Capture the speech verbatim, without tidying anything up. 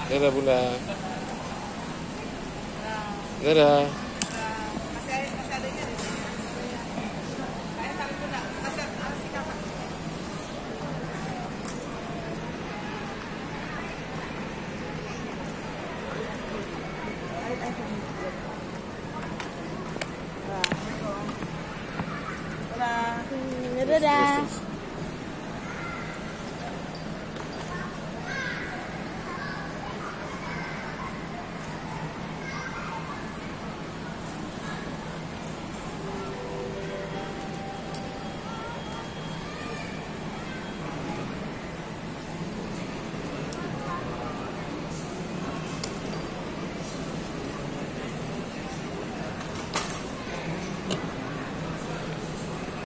Dadah Bunda. Dadah. Masih ada, masih adanya di sini. Saya taruh Bunda. Masih masih kakak. Dadah. Dadah.